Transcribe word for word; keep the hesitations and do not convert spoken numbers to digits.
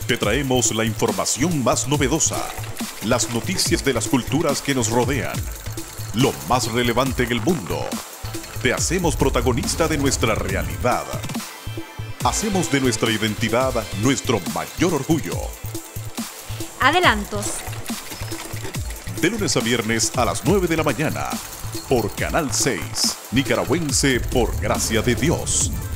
Te traemos la información más novedosa, las noticias de las culturas que nos rodean, lo más relevante en el mundo. Te hacemos protagonista de nuestra realidad. Hacemos de nuestra identidad nuestro mayor orgullo. Adelantos. De lunes a viernes a las nueve de la mañana, por Canal seis, Nicaragüense por gracia de Dios.